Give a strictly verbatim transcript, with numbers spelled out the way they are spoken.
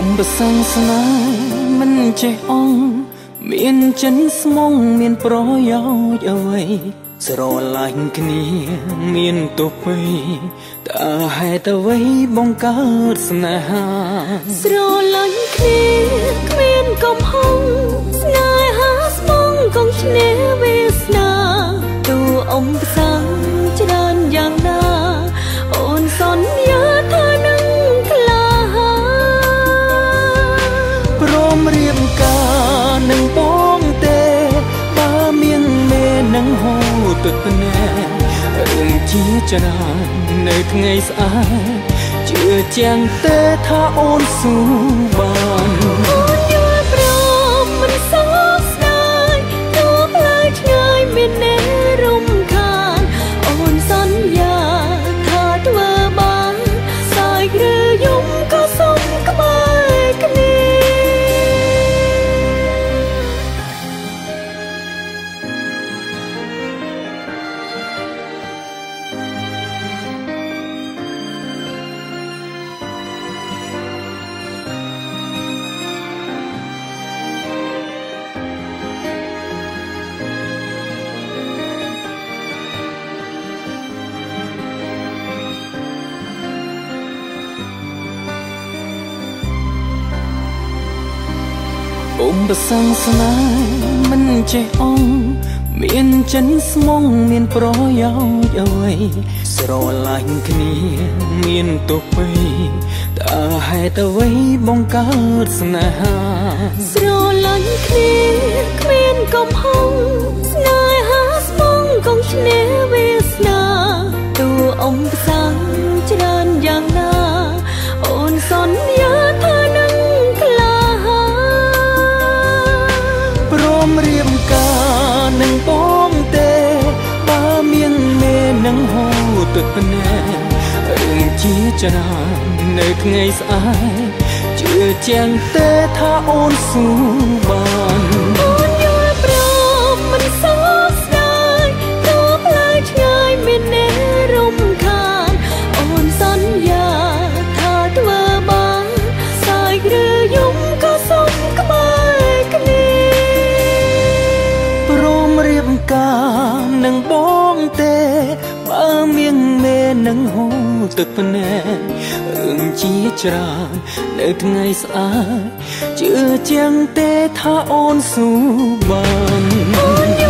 បសាំងស្នេហ៍មិនចេះអងមានចិនស្មងមានប្រយោជន៍អ្វីស្រឡាញ់គ្នាមានទុកពេតើហេតុអ្វីបង្កើតស្នេហាស្រឡាញ់គ្នាគ្មានកំហុសស្នេហាស្មងកងឈ្នះវាសនាទូអំផ្សាំងច្រើនយ៉ាងណាអូនសន្យាថានឹងក្លាហាព្រមរៀបការនឹងបងទេបើមានមេនឹងហូរទឹកភ្នែករឿងជាច្រើននៅថ្ងៃស្អែកជឿជាងទេថាអូនស៊ូបានអូនយល់ព្រមមិនសោកស្ដាយទោះផ្លូវឆ្ងាយមានអ្នករំខានអូនសន្យាថាធ្វើបានសើចឬយំក៏សុំក្បែរគ្នាបំបសាំងស្នេហ៍មិនចេះអងមានចិនស្មងមានប្រយោជន៍អ្វីស្រឡាញ់គ្នាមានទុកពេតើហេតុអ្វីបង្កើតស្នេហាស្រឡាញ់គ្នាគ្មានកំហុសស្នេហាស្មងកងឈ្នះវាសនាទូអំផ្សាំងច្រើនយ៉ាងណាអូនសន្យាថានឹងក្លាហាព្រមរៀបការនឹងបងទេបើមានមេនឹងហូរទឹកភ្នែករឿងជាច្រើននៅថ្ងៃស្អែកជឿជាងទេថាអូនស៊ូបានអូនយល់ព្រមមិនសោកស្ដាយទោះផ្លូវឆ្ងាយមានអ្នករំខានអូនសន្យាថាធ្វើបានសើចឬយំក៏សុំក្បែរគ្នាព្រមរៀបការនឹងបងទេបើមានមេនឹងហូរទឹកភ្នែករឿងជាច្រើននៅថ្ងៃស្អែកជឿជាងទេថាអូនស៊ូបានអូន